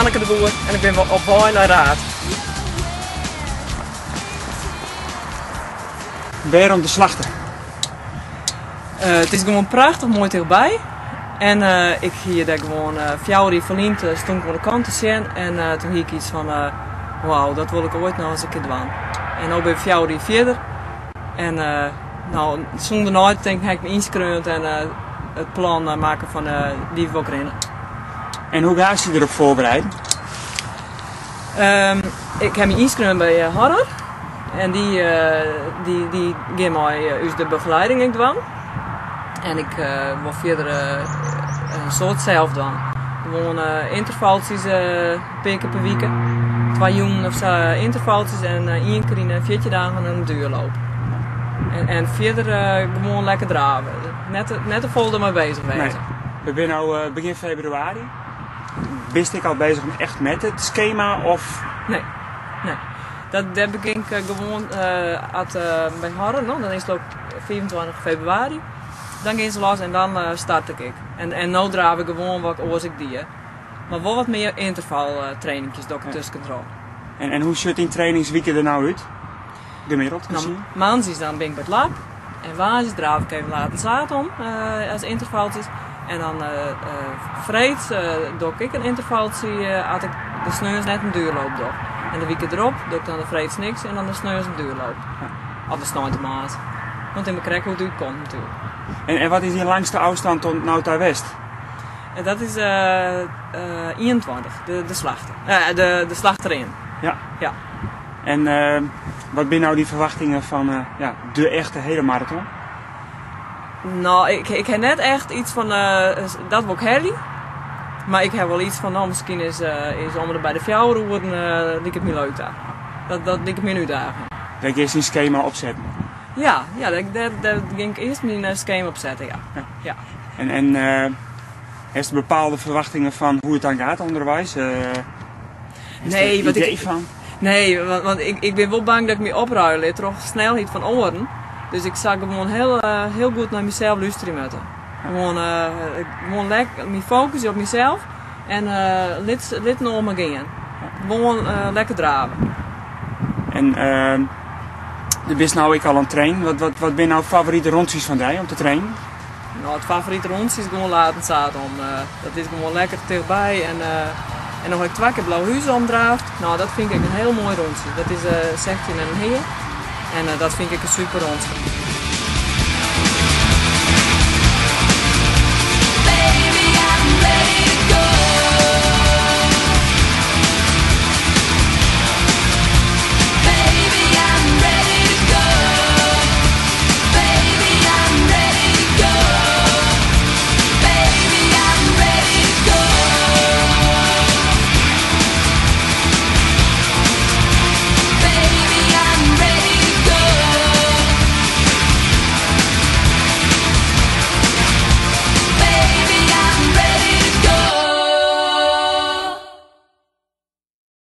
Anneke de Boer en ik ben op weg naar Raad. Waarom de slachter? Het is gewoon prachtig mooi dichtbij. En ik hier daar gewoon fjouwer verliend stond ik aan de kant te zien. En toen hier ik iets van, wauw, dat wil ik ooit nog eens een keer doen. En nu ben ik fjouwer verder. En nou, zonder nooit denk ik, heb ik me ingeschreven en het plan maken van die wil ik rennen. En hoe ga je erop voorbereiden? Ik heb me ingeschreven bij Harder. En die geeft mij de begeleiding ik doen. En ik wil verder een soort zelf doen. Gewoon intervalletjes een keer per week. 2 jongen of zo intervalletjes en 1 keer in 14 dagen een duurloop. En verder gewoon lekker draven. Net een vol ermee bezig wezen. Nee. We zijn nu begin februari. Wist ik al bezig echt met het schema of? Nee. Dat begin ik gewoon bij Harren. Dan is het ook 24 februari. Dan gaan ze los en dan start ik. En nu draaf ik gewoon wat oors ik die. Maar wel wat meer intervaltrainingjes dat ik tussen kan En hoe ziet in trainingsweken er nou uit? Gemiddeld gezien? Nou, maandag dan ben ik bij het lab. En woensdag draaf ik even later zaad om als intervalletjes. En dan vrijdag doe ik een intervaltje als ik de sneeuws net een duurloop doe. En de weken erop doe ik dan de vrijdag niks en dan de sneeuws een duurloop. Of de snoeit de maat. Want in mijn krek hoe het komt natuurlijk. En wat is die langste afstand tot nou ter west? En dat is 21, de slachter. De slachterin. Ja. En wat zijn nou die verwachtingen van de echte hele marathon? Nou, ik heb net echt iets van, dat wil ik herrie. Maar ik heb wel iets van, nou misschien is om er bij de fjouwerroeren, lijkt het me leuk daar. Dat lijkt het me nu dagen. Dat je eens een schema opzetten? Ja, daar ging ik eerst mijn schema opzetten, ja. En heeft er bepaalde verwachtingen van hoe het dan gaat onderwijs? Nee, wat idee van? Nee, want ik ben wel bang dat ik me opruil, toch snelheid van oren. Dus ik zag gewoon heel goed naar mezelf luisteren moeten. Gewoon lekker me focussen op mezelf en lid naar me gaan. Gewoon lekker draven. En er is nou ik al aan het trainen. Wat zijn nou favoriete rondjes van jij om te trainen? Nou, het favoriete rondje is gewoon laten zaten om. Dat is gewoon lekker dichtbij en nog een 2 keer Blauwhuizen omdraaft. Nou, dat vind ik een heel mooi rondje. Dat is 16 en een heer. En dat vind ik een super rondje.